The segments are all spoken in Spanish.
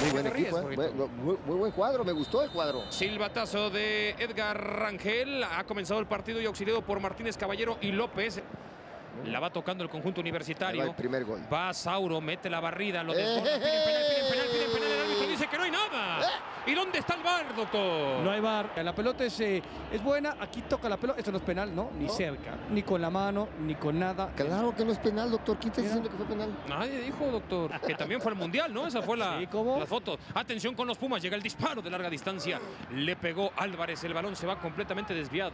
Muy buen equipo, muy buen cuadro, me gustó el cuadro. Silbatazo de Edgar Rangel. Ha comenzado el partido y auxiliado por Martínez Caballero y López. La va tocando el conjunto universitario. Va el primer gol. Va Sauro, mete la barrida, lo desborda. Piden penal. El árbitro dice que no hay nada. ¿Y dónde está el VAR, doctor? No hay VAR. La pelota es buena. Aquí toca la pelota. Esto no es penal, ¿no? Ni cerca. Ni con la mano, ni con nada. Claro que no es penal, doctor. ¿Quién está diciendo que fue penal? Nadie dijo, doctor. Que también fue al Mundial, ¿no? Esa fue la foto. Atención con los Pumas. Llega el disparo de larga distancia. Le pegó Álvarez. El balón se va completamente desviado.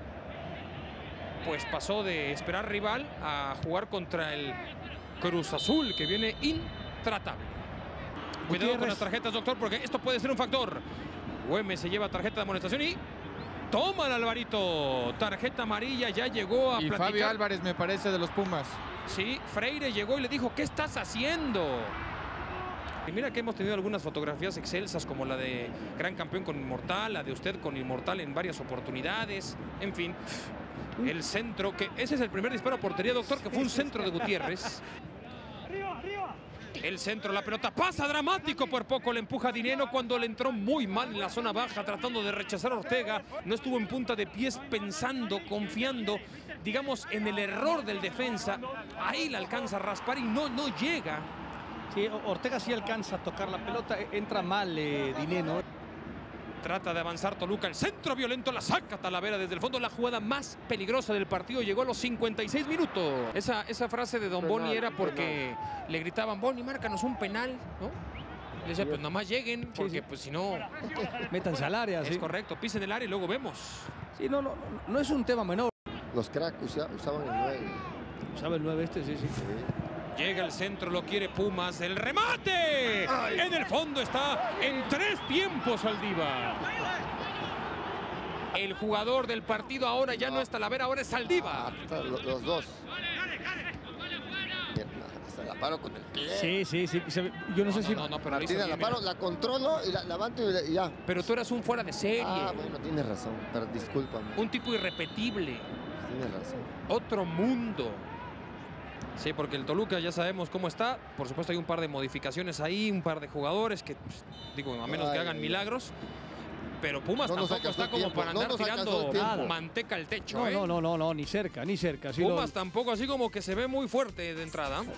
Pues pasó de esperar rival a jugar contra el Cruz Azul, que viene intratable. Cuidado con las tarjetas, doctor, porque esto puede ser un factor. Güemes se lleva tarjeta de amonestación y toma el Alvarito. Tarjeta amarilla, ya llegó a platicar. Fabio Álvarez, me parece, de los Pumas. Sí, Freire llegó y le dijo, ¿qué estás haciendo? Y mira que hemos tenido algunas fotografías excelsas, como la de gran campeón con Inmortal, la de usted con Inmortal en varias oportunidades, en fin. El centro, que ese es el primer disparo a portería, doctor, que fue un centro de Gutiérrez. El centro, la pelota pasa dramático, por poco le empuja Dineno cuando le entró muy mal en la zona baja, tratando de rechazar a Ortega. No estuvo en punta de pies pensando, confiando, digamos, en el error del defensa. Ahí la alcanza a raspar y no llega. Sí, Ortega sí alcanza a tocar la pelota, entra mal Dineno. Trata de avanzar Toluca, el centro violento, la saca Talavera desde el fondo. La jugada más peligrosa del partido llegó a los 56 minutos. Esa frase de Don Boni era porque le gritaban, Boni, márcanos un penal, ¿no? Le decía, pues nada más lleguen, porque pues si no... Métanse al área. Es correcto, pisen el área y luego vemos. Sí, no es un tema menor. Los cracks usaban el 9. Usaba el 9 sí. Llega el centro, lo quiere Pumas. ¡El remate! ¡Ay! En el fondo está en 3 tiempos Saldívar. El jugador del partido ahora ya no es Talavera, ahora es Saldívar. Los dos. Hasta la paro con el pie. Sí. Yo no sé si... pero Martina, la paro, la controlo y la levanto y ya. Pero tú eras un fuera de serie. Bueno, tienes razón, pero discúlpame. Un tipo irrepetible. Tienes razón. Otro mundo. Sí, porque el Toluca ya sabemos cómo está. Por supuesto hay un par de modificaciones ahí, un par de jugadores que, pues, digo, a menos que hagan milagros. Pero Pumas tampoco está como para andar tirando manteca al techo. No, ni cerca. Sí, Pumas tampoco, así como que se ve muy fuerte de entrada.